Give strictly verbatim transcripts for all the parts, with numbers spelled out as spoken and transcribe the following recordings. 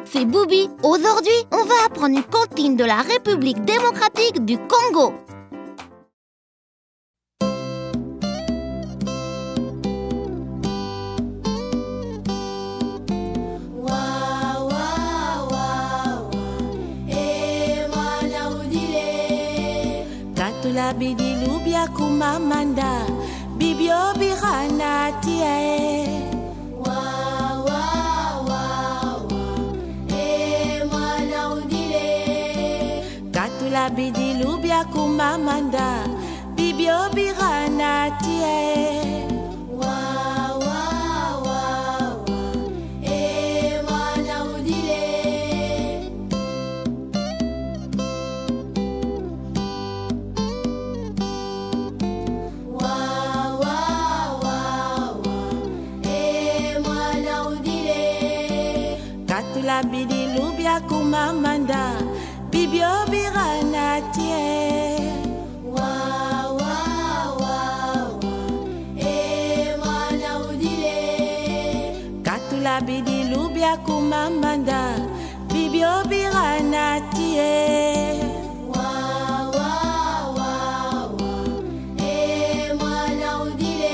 c'est Boubi. Aujourd'hui, on va apprendre une comptine de la République démocratique du Congo. Katula bidilu bia kumamanda bibio birana tie. Wa wa wa wa e mwana udile. Katula bidilu bia kumamanda bibio birana tie. Wa wa wa wa e mwana udile. Katula bidilu bia kumamanda bibio birana tie. Wa wa wa wa e mwana udile. Katula bidilu bia kumamanda bibio birana tie. Wa wa wa wa e mwana udile.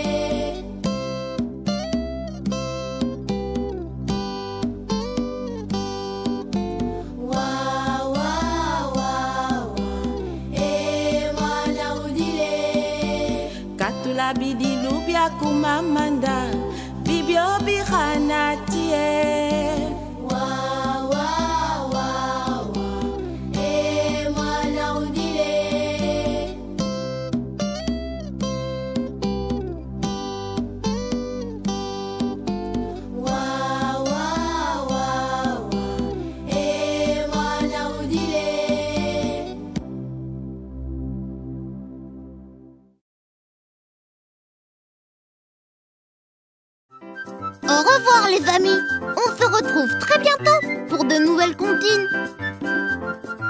Katula bidilu bia kumamanda bibio birana tie. Wa wa wa wa e mwana udile. Wa wa wa wa e mwana udile. Au revoir les amis. On se retrouve très bientôt pour de nouvelles comptines.